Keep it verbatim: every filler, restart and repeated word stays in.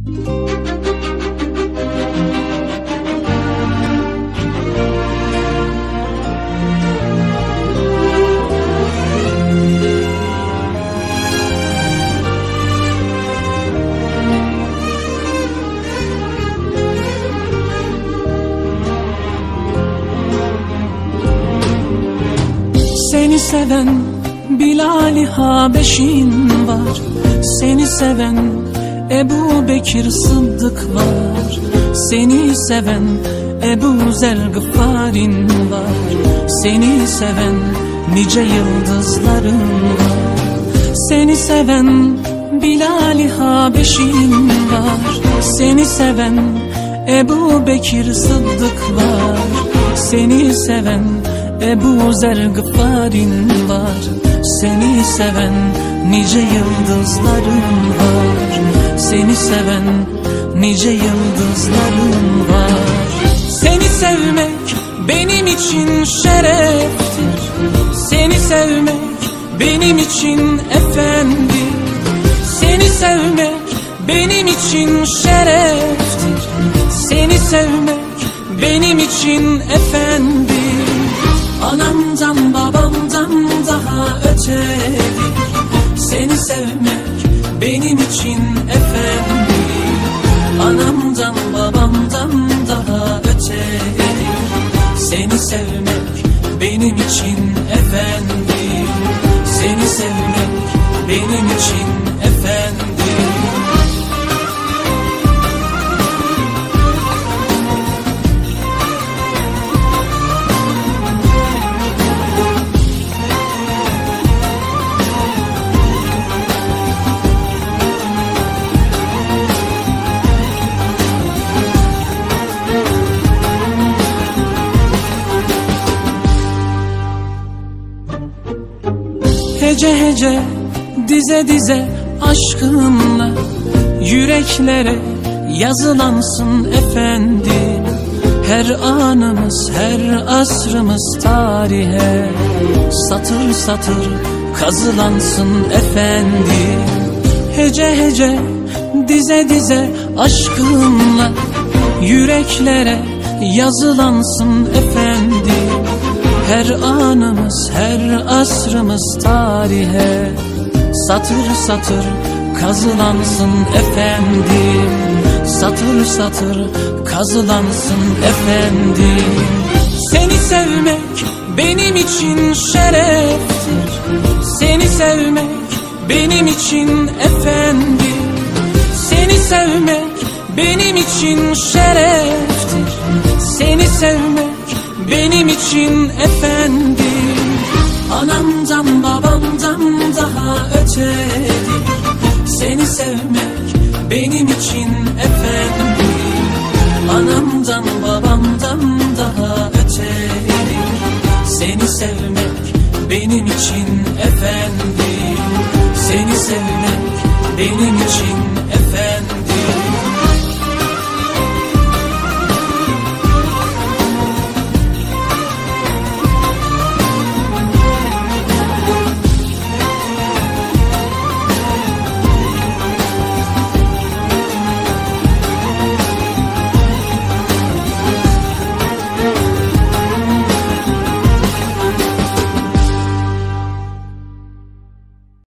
Seni seven Bilal-i Habeşin var, seni seven Ebu Bekir Sıddık var, seni seven Ebu Zer Gıffarin var, seni seven nice yıldızların var. Seni seven Bilal-i Habeşin var, seni seven Ebu Bekir Sıddık var, seni seven Ebu Zer Gıffarin var, seni seven nice yıldızların var, seni seven nice yıldızların var. Seni sevmek benim için şereftir, seni sevmek benim için efendi, seni sevmek benim için şereftir, seni sevmek benim için efendi. Anamdan babamdan daha ötedir, seni sevmek benim için efendi. Anamdan babamdan daha ötedir, seni sevmek benim için efendi. Seni sevmek benim için efendi. Hece hece dize dize aşkınla yüreklere yazılansın efendi. Her anımız her asrımız tarihe satır satır kazılansın efendi. Hece hece dize dize aşkınla yüreklere yazılansın efendi. Her anımız her asrımız tarihe satır satır kazılansın efendim. Satır satır kazılansın efendim. Seni sevmek benim için şereftir, seni sevmek benim için efendi. Seni sevmek benim için şereftir, seni sevmek benim için efendi. Anamdan babamdan daha ötedir, seni sevmek benim için efendi. Anamdan babamdan daha ötedir, seni sevmek benim için efendi. Seni sevmek benim için